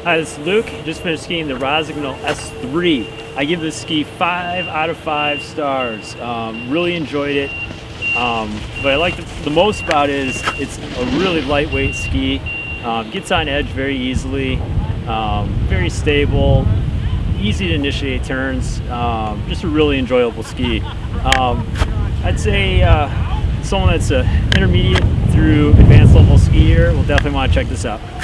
Hi, this is Luke. Just finished skiing the Rossignol S3. I give this ski 5 out of 5 stars. Really enjoyed it. What I like the most about it is it's a really lightweight ski. Gets on edge very easily. Very stable. Easy to initiate turns. Just a really enjoyable ski. I'd say someone that's an intermediate through advanced level skier will definitely want to check this out.